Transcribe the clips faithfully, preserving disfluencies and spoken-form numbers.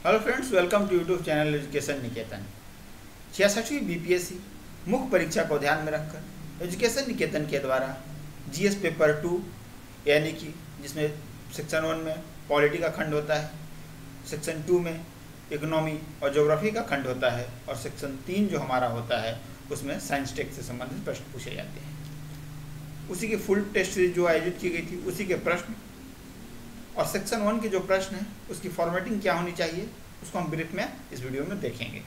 Hello friends, welcome to YouTube channel education Niketan. छियासठवीं BPSC मुख्य परीक्षा को ध्यान में रखकर एजुकेशन निकेतन के द्वारा जीएस पेपर टू यानी कि जिसमें सेक्शन वन में पॉलिटी का खंड होता है, सेक्शन टू में इकोनॉमी और ज्योग्राफी का खंड होता है और सेक्शन तीन जो हमारा होता है उसमें साइंस टेक से संबंधित प्रश्न पूछे जाते हैं। उसी की फुल टेस्ट सीरीज जो आयोजित की गई थी उसी के प्रश्न और सेक्शन वन के जो प्रश्न है उसकी फॉर्मेटिंग क्या होनी चाहिए उसको हम ब्रीफ में इस वीडियो में देखेंगे।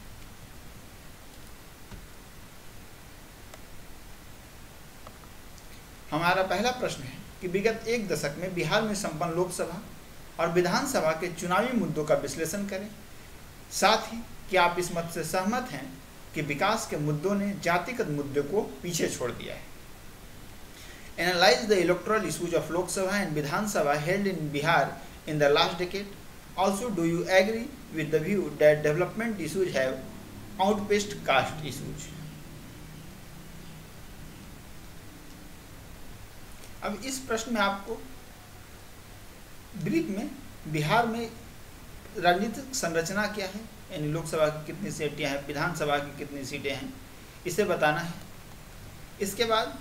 हमारा पहला प्रश्न है कि विगत एक दशक में बिहार में संपन्न लोकसभा और विधानसभा के चुनावी मुद्दों का विश्लेषण करें। साथ ही क्या आप इस मत से सहमत हैं कि विकास के मुद्दों ने जातिगत मुद्दे को पीछे छोड़ दिया है। Analyze the electoral issues of Lok Sabha and Vidhan Sabha held in Bihar in the last decade. Also, do you agree with the view that development issues have outpaced caste issues? अब इस प्रश्न में आपको brief में बिहार में राजनीतिक संरचना क्या है, यानी लोकसभा की कितनी सीटें हैं, विधानसभा की कितनी सीटें हैं, इसे बताना है। इसके बाद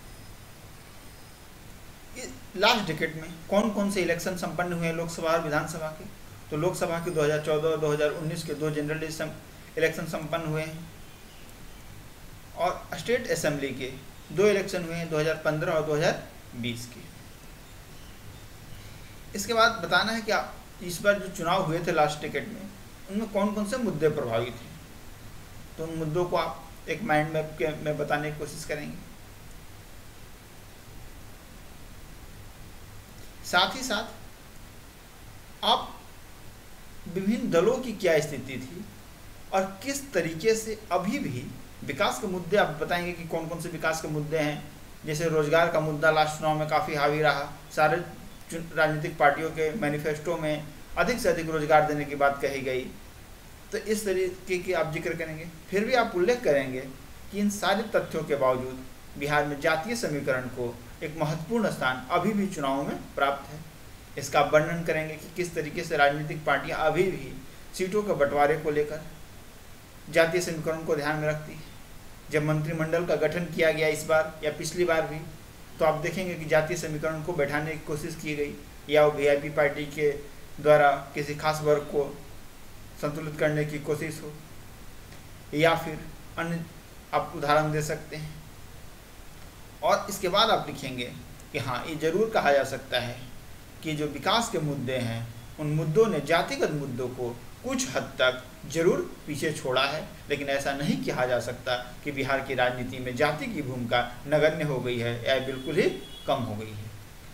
लास्ट डिकेड में कौन कौन से इलेक्शन संपन्न हुए हैं लोकसभा और विधानसभा के। तो लोकसभा के दो हज़ार चौदह और दो हज़ार उन्नीस के दो जनरल इलेक्शन संपन्न हुए हैं और स्टेट असेंबली के दो इलेक्शन हुए हैं दो हज़ार पंद्रह और दो हज़ार बीस के। इसके बाद बताना है कि इस बार जो चुनाव हुए थे लास्ट डिकेड में उनमें कौन कौन से मुद्दे प्रभावित थे। तो उन मुद्दों को आप एक माइंड मैप के में बताने की कोशिश करेंगे। साथ ही साथ आप विभिन्न दलों की क्या स्थिति थी और किस तरीके से अभी भी विकास के मुद्दे आप बताएंगे कि कौन कौन से विकास के मुद्दे हैं। जैसे रोजगार का मुद्दा लास्ट चुनाव में काफ़ी हावी रहा, सारे राजनीतिक पार्टियों के मैनिफेस्टो में अधिक से अधिक रोजगार देने की बात कही गई। तो इस तरीके की आप जिक्र करेंगे। फिर भी आप उल्लेख करेंगे कि इन सारे तथ्यों के बावजूद बिहार में जातीय समीकरण को एक महत्वपूर्ण स्थान अभी भी चुनावों में प्राप्त है। इसका वर्णन करेंगे कि किस तरीके से राजनीतिक पार्टियां अभी भी सीटों के बंटवारे को लेकर जातीय समीकरण को ध्यान में रखती है। जब मंत्रिमंडल का गठन किया गया इस बार या पिछली बार भी, तो आप देखेंगे कि जातीय समीकरण को बैठाने की कोशिश की गई, या वो वीआईपी पार्टी के द्वारा किसी खास वर्ग को संतुलित करने की कोशिश हो, या फिर अन्य आप उदाहरण दे सकते हैं। और इसके बाद आप लिखेंगे कि हाँ, ये जरूर कहा जा सकता है कि जो विकास के मुद्दे हैं उन मुद्दों ने जातिगत मुद्दों को कुछ हद तक जरूर पीछे छोड़ा है, लेकिन ऐसा नहीं कहा जा सकता कि बिहार की राजनीति में जाति की भूमिका नगण्य हो गई है या बिल्कुल ही कम हो गई है।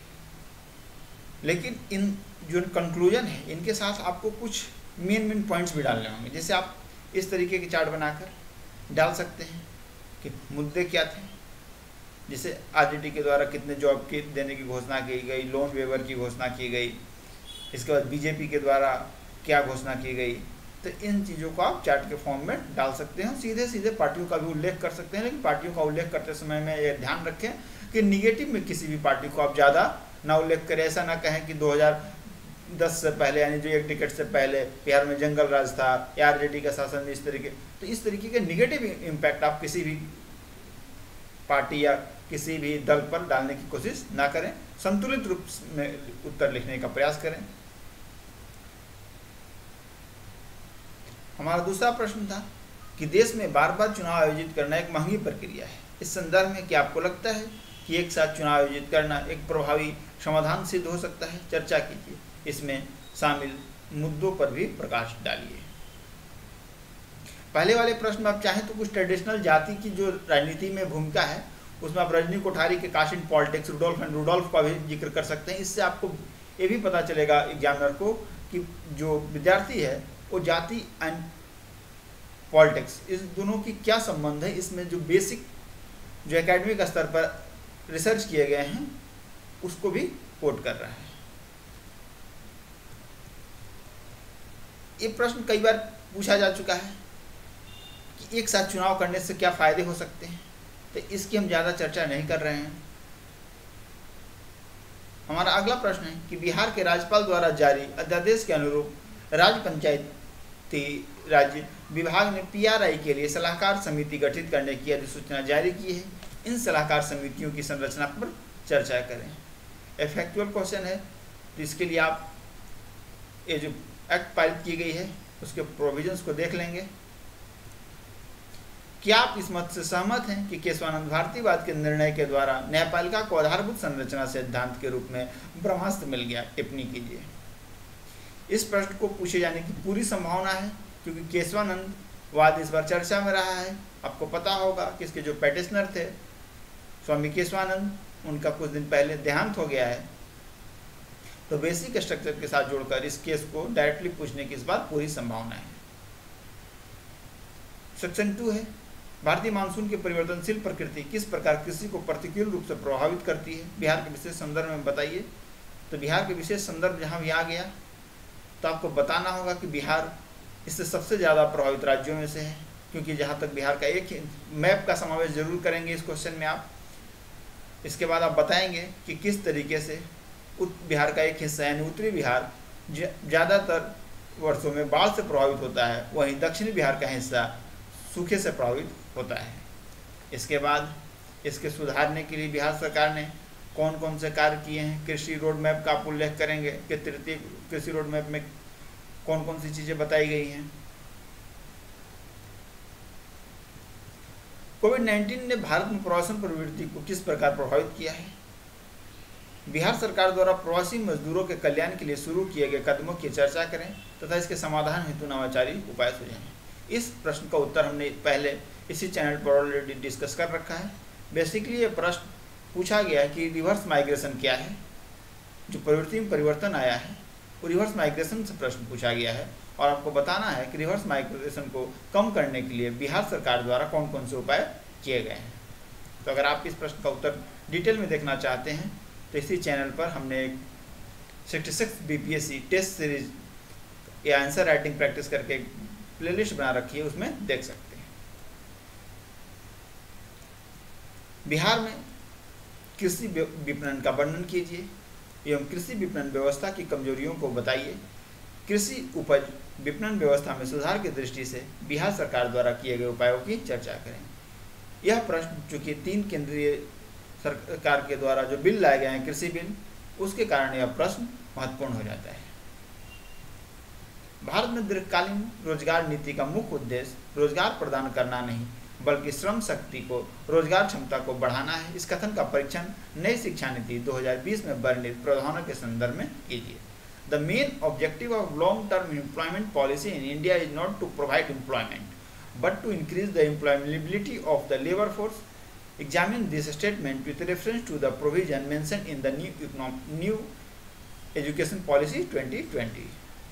लेकिन इन जो कंक्लूजन है इनके साथ आपको कुछ मेन मेन पॉइंट्स भी डालने होंगे। जैसे आप इस तरीके की चार्ट बनाकर डाल सकते हैं कि मुद्दे क्या थे। जैसे आरजेडी के द्वारा कितने जॉब के देने की घोषणा की गई, लोन वेवर की घोषणा की गई, इसके बाद बीजेपी के द्वारा क्या घोषणा की गई। तो इन चीज़ों को आप चार्ट के फॉर्म में डाल सकते हैं। सीधे सीधे पार्टियों का भी उल्लेख कर सकते हैं, लेकिन पार्टियों का उल्लेख करते समय में ये ध्यान रखें कि निगेटिव में किसी भी पार्टी को आप ज़्यादा ना उल्लेख करें। ऐसा ना कहें कि दो हज़ार दस से पहले यानी जो एक टिकट से पहले बिहार में जंगल राज था या आरजेडी का शासन इस तरीके, तो इस तरीके के निगेटिव इम्पैक्ट आप किसी भी पार्टी या किसी भी दल पर डालने की कोशिश ना करें। संतुलित रूप में उत्तर लिखने का प्रयास करें। हमारा दूसरा प्रश्न था कि देश में बार बार चुनाव आयोजित करना एक महंगी प्रक्रिया है। इस संदर्भ में क्या आपको लगता है कि एक साथ चुनाव आयोजित करना एक प्रभावी समाधान सिद्ध हो सकता है? चर्चा कीजिए, इसमें शामिल मुद्दों पर भी प्रकाश डालिए। पहले वाले प्रश्न में आप चाहें तो कुछ ट्रेडिशनल जाति की जो राजनीति में भूमिका है उसमें आप रजनी कोठारी के caste in politics, Rudolph and Rudolph का भी जिक्र कर सकते हैं। इससे आपको ये भी पता चलेगा एग्जामिनर को कि जो विद्यार्थी है वो जाति एंड पॉलिटिक्स इस दोनों की क्या संबंध है। इसमें जो बेसिक जो एकेडमिक स्तर पर रिसर्च किए गए हैं उसको भी कोट कर रहा है। ये प्रश्न कई बार पूछा जा चुका है कि एक साथ चुनाव करने से क्या फायदे हो सकते हैं, तो इसकी हम ज़्यादा चर्चा नहीं कर रहे हैं। हमारा अगला प्रश्न है कि बिहार के राज्यपाल द्वारा जारी अध्यादेश के अनुरूप राज्य पंचायती राज्य विभाग ने पीआरआई के लिए सलाहकार समिति गठित करने की अधिसूचना जारी की है। इन सलाहकार समितियों की संरचना पर चर्चा करें। एक फैक्चुअल क्वेश्चन है, तो इसके लिए आप ये जो एक्ट पारित की गई है उसके प्रोविजंस को देख लेंगे। क्या आप इस मत से सहमत हैं कि केशवानंद भारतीवाद के निर्णय के द्वारा न्यायपालिका को आधारभूत संरचना सिद्धांत के रूप में ब्रह्मास्त्र मिल गया? टिप्पणी कीजिए। इस प्रश्न को पूछे जाने की पूरी संभावना है, क्योंकि केशवानंद वाद इस बार चर्चा में रहा है। आपको पता होगा कि इसके जो पेटिशनर थे स्वामी केशवानंद, उनका कुछ दिन पहले देहांत हो गया है। तो बेसिक स्ट्रक्चर के साथ जोड़कर इस केस को डायरेक्टली पूछने की इस बार पूरी संभावना है। सेक्शन टू है, भारतीय मानसून की परिवर्तनशील प्रकृति किस प्रकार कृषि को प्रतिकूल रूप से प्रभावित करती है? बिहार के विशेष संदर्भ में बताइए। तो बिहार के विशेष संदर्भ जहाँ भी आ गया तो आपको बताना होगा कि बिहार इससे सबसे ज़्यादा प्रभावित राज्यों में से है, क्योंकि जहाँ तक बिहार का एक मैप का समावेश जरूर करेंगे इस क्वेश्चन में आप। इसके बाद आप बताएंगे कि किस तरीके से उत्तर बिहार का एक हिस्सा यानी उत्तरी बिहार ज़्यादातर वर्षों में बाढ़ से प्रभावित होता है, वहीं दक्षिणी बिहार का हिस्सा सूखे से प्रभावित होता है। इसके बाद इसके सुधारने के लिए बिहार सरकार ने कौन कौन से कार्य किए हैं? कृषि रोड मैप का आप उल्लेख करेंगे कि तृतीय कृषि रोड मैप में कौन कौन सी चीज़ें बताई गई हैं। कोविड नाइन्टीन ने भारत में प्रवासन प्रवृत्ति को किस प्रकार प्रभावित किया है? बिहार सरकार द्वारा प्रवासी मजदूरों के कल्याण के लिए शुरू किए गए कदमों की चर्चा करें तथा इसके समाधान हेतु नवाचारी उपाय सुझाएं। इस प्रश्न का उत्तर हमने पहले इसी चैनल पर ऑलरेडी डिस्कस कर रखा है। बेसिकली ये प्रश्न पूछा गया है कि रिवर्स माइग्रेशन क्या है। जो प्रवृत्ति में परिवर्तन आया है वो रिवर्स माइग्रेशन से प्रश्न पूछा गया है, और आपको बताना है कि रिवर्स माइग्रेशन को कम करने के लिए बिहार सरकार द्वारा कौन कौन से उपाय किए गए हैं। तो अगर आप इस प्रश्न का उत्तर डिटेल में देखना चाहते हैं तो इसी चैनल पर हमने एक sixty six B P S C test series या आंसर राइटिंग प्रैक्टिस करके प्लेलिस्ट बना रखी है, उसमें देख सकते हैं। बिहार में कृषि विपणन का वर्णन कीजिए एवं कृषि विपणन व्यवस्था की कमजोरियों को बताइए। कृषि उपज विपणन व्यवस्था में सुधार की दृष्टि से बिहार सरकार द्वारा किए गए उपायों की चर्चा करें। यह प्रश्न चूंकि तीन केंद्रीय सरकार के द्वारा जो बिल लाए गए हैं कृषि बिल, उसके कारण यह प्रश्न महत्वपूर्ण हो जाता है। भारत में दीर्घकालीन रोजगार नीति का मुख्य उद्देश्य रोजगार प्रदान करना नहीं बल्कि श्रम शक्ति को रोजगार क्षमता को बढ़ाना है। इस कथन का परीक्षण नई शिक्षा नीति दो हज़ार बीस में वर्णित प्रावधानों के संदर्भ में कीजिए। The main objective of long term employment policy in India is not to provide employment but to increase the employability of the labour force. Examine this statement with reference to the provision mentioned in the new economic, new education policy twenty twenty।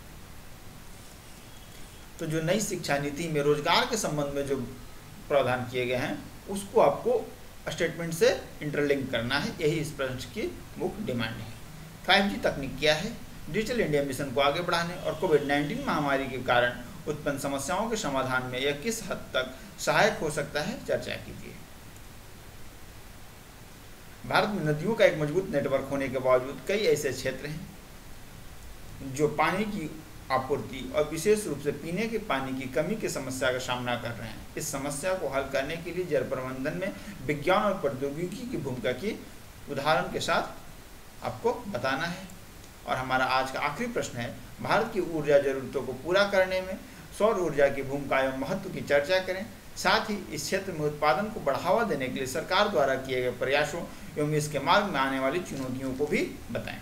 तो जो नई शिक्षा नीति में रोजगार के संबंध में जो प्रावधान किए गए हैं उसको आपको स्टेटमेंट से इंटरलिंक करना है, यही इस प्रश्न की मुख्य डिमांड है। फाइव जी तकनीक क्या है? डिजिटल इंडिया मिशन को आगे बढ़ाने और कोविड नाइन्टीन महामारी के कारण उत्पन्न समस्याओं के समाधान में यह किस हद तक सहायक हो सकता है, चर्चा कीजिए। भारत में नदियों का एक मजबूत नेटवर्क होने के बावजूद कई ऐसे क्षेत्र हैं जो पानी की आपूर्ति और विशेष रूप से पीने के पानी की कमी की समस्या का सामना कर रहे हैं। इस समस्या को हल करने के लिए जल प्रबंधन में विज्ञान और प्रौद्योगिकी की भूमिका की उदाहरण के साथ आपको बताना है। और हमारा आज का आखिरी प्रश्न है, भारत की ऊर्जा जरूरतों को पूरा करने में सौर ऊर्जा की भूमिका एवं महत्व की चर्चा करें। साथ ही इस क्षेत्र में उत्पादन को बढ़ावा देने के लिए सरकार द्वारा किए गए प्रयासों एवं इसके मार्ग में आने वाली चुनौतियों को भी बताएं।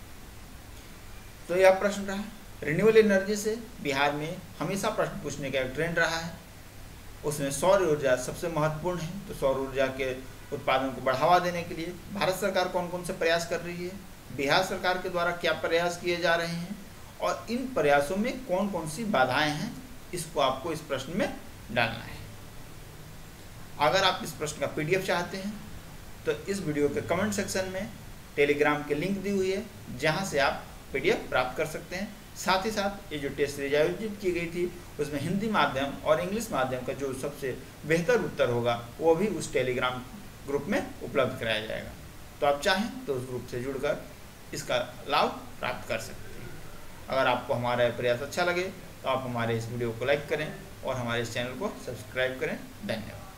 तो यह प्रश्न रहा। रिन्यूएबल एनर्जी से बिहार में हमेशा प्रश्न पूछने का एक ट्रेंड रहा है, उसमें सौर ऊर्जा सबसे महत्वपूर्ण है। तो सौर ऊर्जा के उत्पादन को बढ़ावा देने के लिए भारत सरकार कौन कौन से प्रयास कर रही है, बिहार सरकार के द्वारा क्या प्रयास किए जा रहे हैं और इन प्रयासों में कौन कौन सी बाधाएं हैं, इसको आपको इस प्रश्न में डालना है। अगर आप इस प्रश्न का पीडीएफ चाहते हैं तो इस वीडियो के कमेंट सेक्शन में टेलीग्राम की लिंक दी हुई है, जहां से आप पीडीएफ प्राप्त कर सकते हैं। साथ ही साथ ये जो टेस्ट सीरीज आयोजित की गई थी उसमें हिंदी माध्यम और इंग्लिश माध्यम का जो सबसे बेहतर उत्तर होगा वो भी उस टेलीग्राम ग्रुप में उपलब्ध कराया जाएगा। तो आप चाहें तो उस ग्रुप से जुड़कर इसका लाभ प्राप्त कर सकते हैं। अगर आपको हमारा प्रयास अच्छा लगे तो आप हमारे इस वीडियो को लाइक करें और हमारे इस चैनल को सब्सक्राइब करें। धन्यवाद।